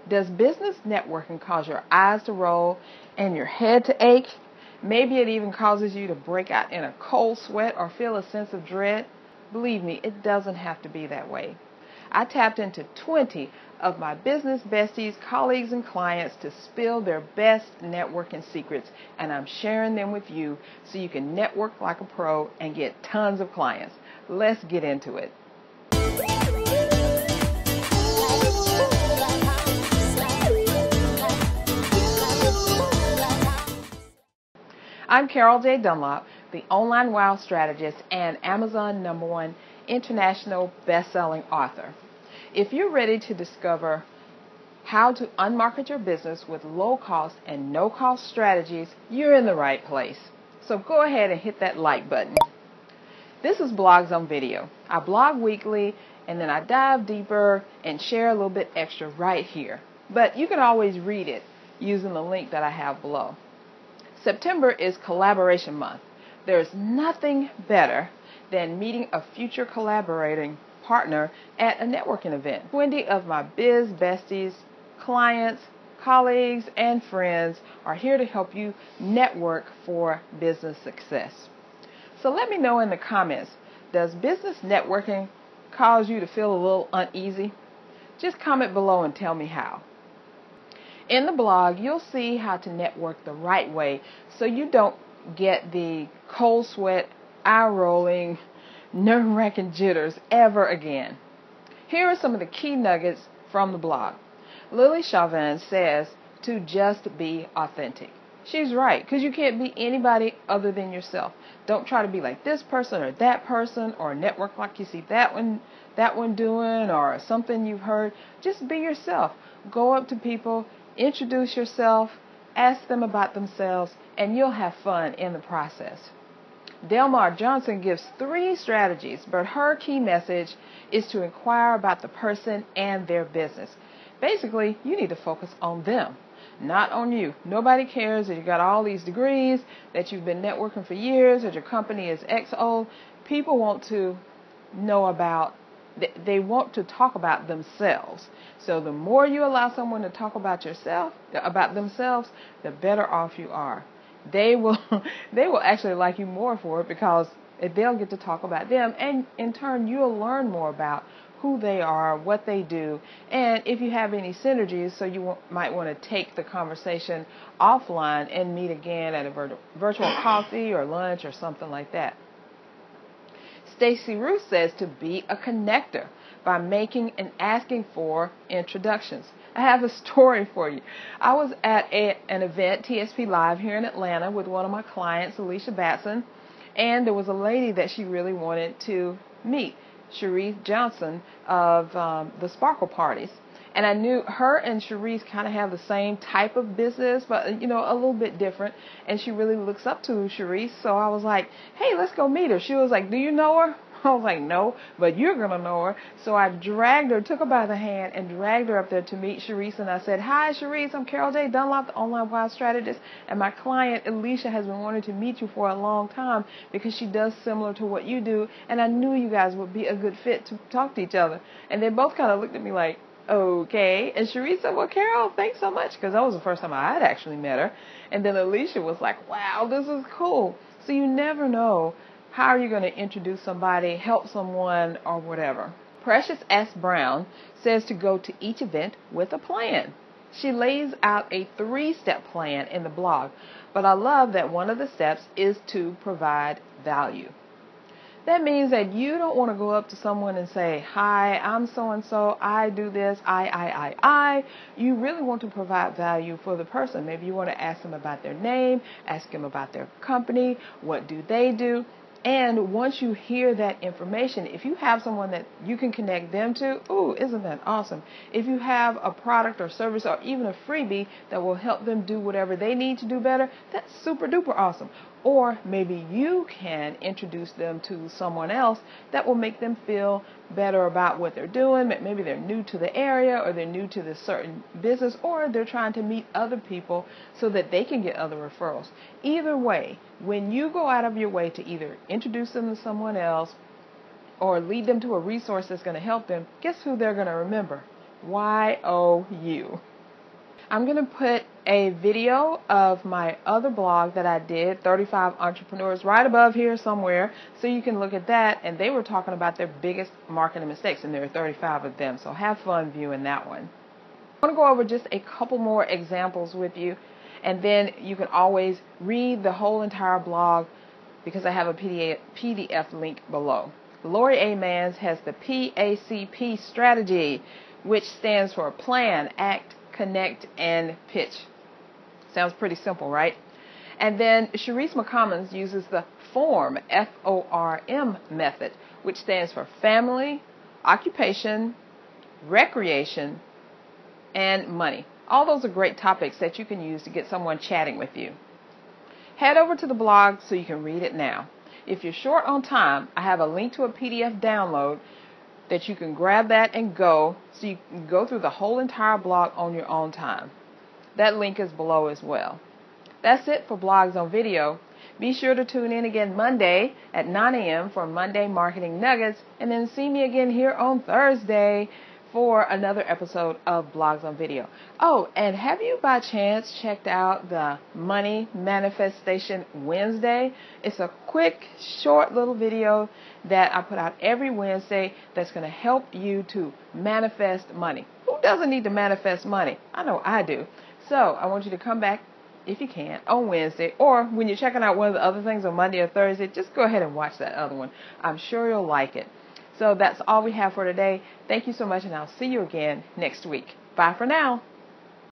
Does business networking cause your eyes to roll and your head to ache? Maybe it even causes you to break out in a cold sweat or feel a sense of dread. Believe me, it doesn't have to be that way. I tapped into 20 of my business besties, colleagues, and clients to spill their best networking secrets, and I'm sharing them with you so you can network like a pro and get tons of clients. Let's get into it. I'm Carol J. Dunlop, the online wow strategist and Amazon #1 international best-selling author. If you're ready to discover how to unmarket your business with low-cost and no-cost strategies, you're in the right place. So go ahead and hit that like button. This is Blogs on Video. I blog weekly, and then I dive deeper and share a little bit extra right here. But you can always read it using the link that I have below. September is Collaboration Month. There's nothing better than meeting a future collaborating partner at a networking event. 20 of my Biz Besties, clients, colleagues, and friends are here to help you network for business success. So let me know in the comments, does business networking cause you to feel a little uneasy? Just comment below and tell me how. In the blog, you'll see how to network the right way so you don't get the cold sweat, eye-rolling, nerve-wracking jitters ever again. Here are some of the key nuggets from the blog. Lily Chauvin says to just be authentic. She's right, because you can't be anybody other than yourself. Don't try to be like this person or network like you see that one doing or something you've heard. Just be yourself. Go up to people, introduce yourself, ask them about themselves, and you'll have fun in the process. Delmar Johnson gives 3 strategies, but her key message is to inquire about the person and their business. Basically, you need to focus on them, not on you. Nobody cares that you got all these degrees, that you've been networking for years, that your company is X old. People want to know about, they want to talk about themselves. So the more you allow someone to talk about themselves, the better off you are. They will actually like you more for it because they'll get to talk about them, and in turn you'll learn more about who they are, what they do, and if you have any synergies, so you might want to take the conversation offline and meet again at a virtual coffee or lunch or something like that. Stacey Ruth says to be a connector by making and asking for introductions. I have a story for you. I was at an event, TSP Live, here in Atlanta with one of my clients, Alicia Batson, and there was a lady that she really wanted to meet, Cherise Johnson of the Sparkle Parties. And I knew her and Cherise kind of have the same type of business, but, a little bit different. And she really looks up to Cherise. So I was like, hey, let's go meet her. She was like, do you know her? I was like, no, but you're going to know her. So I took her by the hand and dragged her up there to meet Cherise. And I said, hi, Cherise, I'm Carol J. Dunlop, the online wow strategist. And my client, Alicia, has been wanting to meet you for a long time because she does similar to what you do. And I knew you guys would be a good fit to talk to each other. And they both kind of looked at me like, okay. And Cherise said, well, Carol, thanks so much, because that was the first time I had actually met her. And then Alicia was like, wow, this is cool. So you never know how you're going to introduce somebody, help someone, or whatever. Precious S. Brown says to go to each event with a plan. She lays out a 3-step plan in the blog, but I love that one of the steps is to provide value. That means that you don't want to go up to someone and say, hi, I'm so-and-so, I do this, I. You really want to provide value for the person. Maybe you want to ask them about their name, ask them about their company, what do they do. And once you hear that information, if you have someone that you can connect them to, ooh, isn't that awesome? If you have a product or service or even a freebie that will help them do whatever they need to do better, that's super duper awesome. Or maybe you can introduce them to someone else that will make them feel better about what they're doing. Maybe they're new to the area, or they're new to this certain business, or they're trying to meet other people so that they can get other referrals. Either way, when you go out of your way to either introduce them to someone else or lead them to a resource that's going to help them, guess who they're going to remember? You. I'm going to put a video of my other blog that I did, 35 Entrepreneurs, right above here somewhere, so you can look at that. And they were talking about their biggest marketing mistakes, and there are 35 of them, so have fun viewing that one. I want to go over just a couple more examples with you, and then you can always read the whole entire blog because I have a PDF link below. Lori A. Mans has the PACP strategy, which stands for Plan, Act, Connect, and Pitch. Sounds pretty simple, right? And then Sharice McCommons uses the FORM, F-O-R-M method, which stands for Family, Occupation, Recreation, and Money. All those are great topics that you can use to get someone chatting with you. Head over to the blog so you can read it now. If you're short on time, I have a link to a PDF download that you can grab that and go, so you can go through the whole entire blog on your own time. That link is below as well. That's it for Blogs on Video. Be sure to tune in again Monday at 9 a.m. for Monday Marketing Nuggets, and then see me again here on Thursday for another episode of Blogs on Video. Oh, and have you by chance checked out the Money Manifestation Wednesday? It's a quick, short little video that I put out every Wednesday that's going to help you to manifest money. Who doesn't need to manifest money? I know I do. So I want you to come back, if you can, on Wednesday, or when you're checking out one of the other things on Monday or Thursday, just go ahead and watch that other one. I'm sure you'll like it. So that's all we have for today. Thank you so much, and I'll see you again next week. Bye for now.